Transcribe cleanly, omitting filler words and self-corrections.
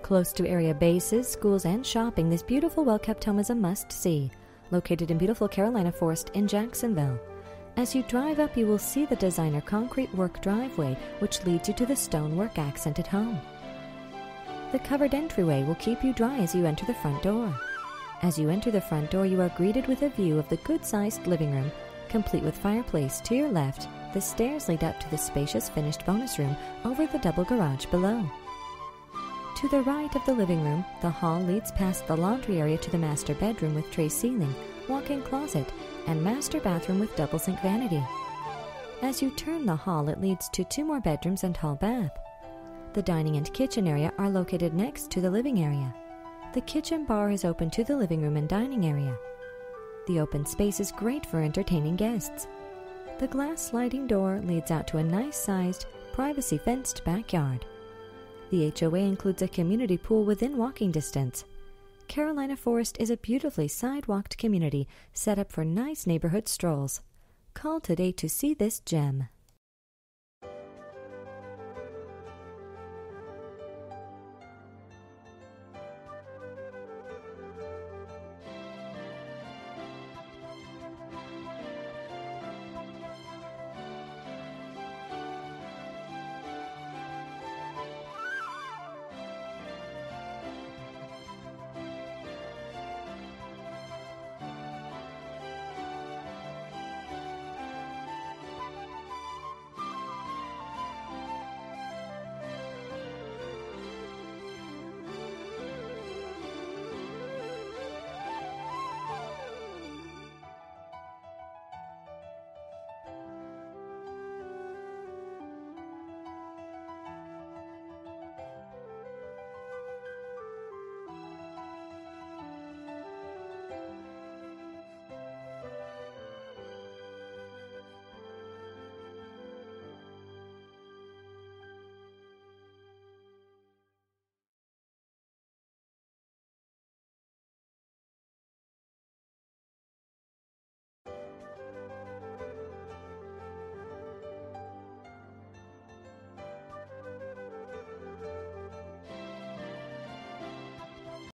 Close to area bases, schools, and shopping, this beautiful, well-kept home is a must-see, located in beautiful Carolina Forest in Jacksonville. As you drive up, you will see the designer concrete work driveway, which leads you to the stonework accented home. The covered entryway will keep you dry as you enter the front door. As you enter the front door, you are greeted with a view of the good-sized living room, complete with fireplace. To your left, the stairs lead up to the spacious finished bonus room over the double garage below. To the right of the living room, the hall leads past the laundry area to the master bedroom with tray ceiling, walk-in closet, and master bathroom with double sink vanity. As you turn the hall, it leads to 2 more bedrooms and hall bath. The dining and kitchen area are located next to the living area. The kitchen bar is open to the living room and dining area. The open space is great for entertaining guests. The glass sliding door leads out to a nice-sized, privacy-fenced backyard. The HOA includes a community pool within walking distance. Carolina Forest is a beautifully sidewalked community set up for nice neighborhood strolls. Call today to see this gem.